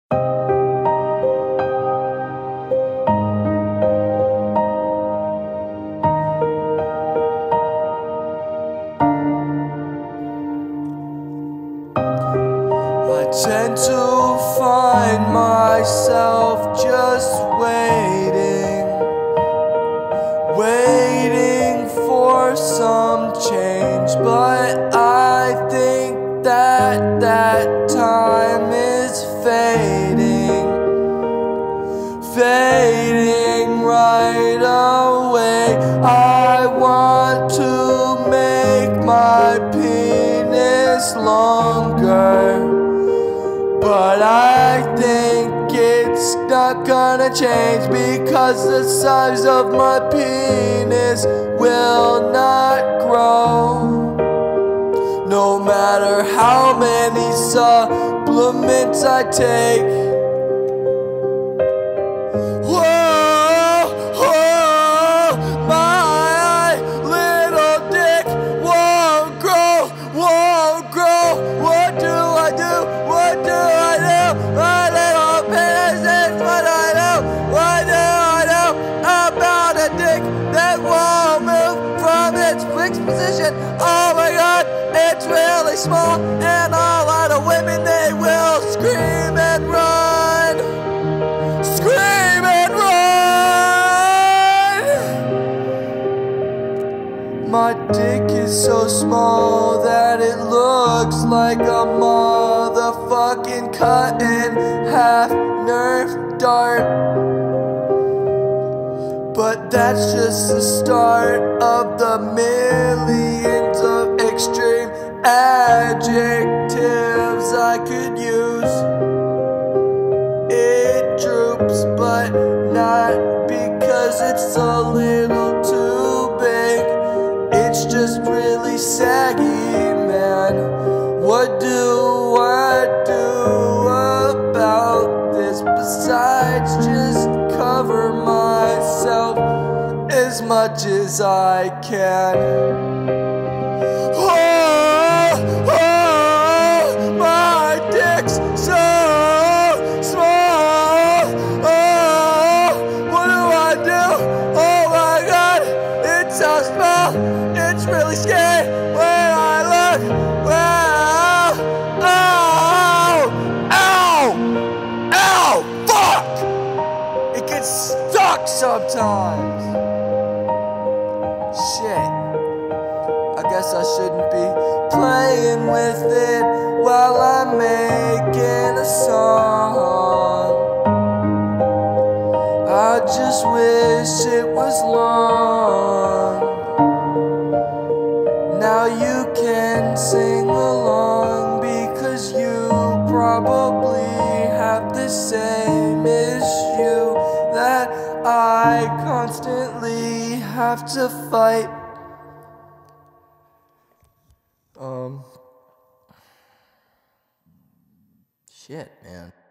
I tend to find myself just waiting for some change, but I think that time is fading right away. I want to make my penis longer, but I think it's not gonna change, because the size of my penis will not grow. No matter how many supplements I take. Whoa, my little dick won't grow. What do I do? My little penis is what I do. What do I do about a dick that won't move from its fixed position? Oh my God, it's really small, and a lot of women, they will scream and run. Scream and run! My dick is so small that it looks like a motherfucking cut in half Nerf dart. But that's just the start of the millions of extreme adjectives I could use. It droops, but not because it's a little too big. It's just really saggy, man. What do I do about this besides just cover myself as much as I can? My dick's so small. What do I do? Oh my God, it's so small. It's really scary when I look. Ow, fuck! It gets stuck sometimes. Shit. I guess I shouldn't be playing with it while I'm making a song. I just wish it was long. Now you can sing along, because you probably have the same issue that I constantly have to fight. Shit, man.